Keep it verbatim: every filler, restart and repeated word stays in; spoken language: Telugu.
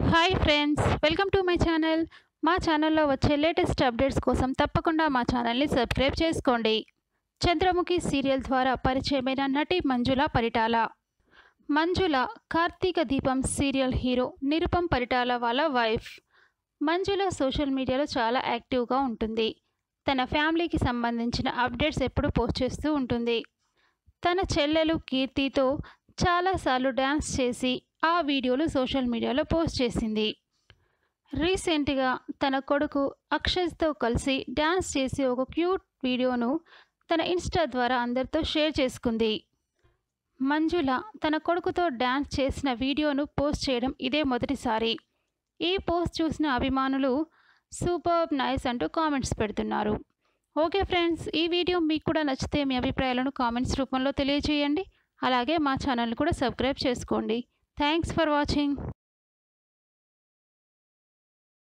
Hi friends, welcome to my channel. మా ఛానల్లో వచ్చే లేటెస్ట్ అప్డేట్స్ కోసం తప్పకుండా మా ఛానల్ని సబ్స్క్రైబ్ చేసుకోండి. చంద్రముఖి సీరియల్ ద్వారా పరిచయమైన నటి మంజుల పరిటాల. మంజుల కార్తీక దీపం సీరియల్ హీరో నిరుపం పరిటాల వాళ్ళ వైఫ్. మంజుల సోషల్ మీడియాలో చాలా యాక్టివ్గా ఉంటుంది. తన ఫ్యామిలీకి సంబంధించిన అప్డేట్స్ ఎప్పుడూ పోస్ట్ చేస్తూ ఉంటుంది. తన చెల్లెలు కీర్తితో చాలాసార్లు డ్యాన్స్ చేసి ఆ వీడియోలు సోషల్ మీడియాలో పోస్ట్ చేసింది. రీసెంట్గా తన కొడుకు అక్షయ్తో కలిసి డ్యాన్స్ చేసి ఒక క్యూట్ వీడియోను తన ఇన్స్టా ద్వారా అందరితో షేర్ చేసుకుంది. మంజుల తన కొడుకుతో డ్యాన్స్ చేసిన వీడియోను పోస్ట్ చేయడం ఇదే మొదటిసారి. ఈ పోస్ట్ చూసిన అభిమానులు సూపర్ నైస్ అంటూ కామెంట్స్ పెడుతున్నారు. ఓకే ఫ్రెండ్స్, ఈ వీడియో మీకు కూడా నచ్చితే మీ అభిప్రాయాలను కామెంట్స్ రూపంలో తెలియజేయండి. అలాగే మా ఛానల్ని కూడా సబ్స్క్రైబ్ చేసుకోండి. Thanks for watching.